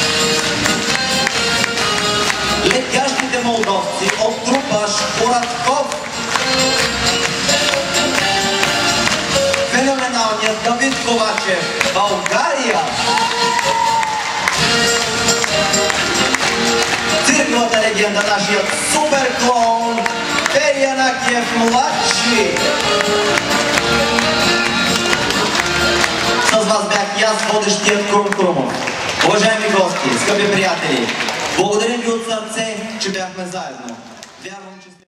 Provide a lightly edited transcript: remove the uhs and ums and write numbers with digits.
Летящите молдовци от трупа Шпоратков. Феноменалният Давид Ковачев, България. Цирковата легенда, нашият супер клоун Пери Янакиев младши. С вас бях и аз, водещият Крум Крумов. Уважаеми гости, скъпи приятели, благодарим ви от сърце, че бяхме заедно. Вярвам, че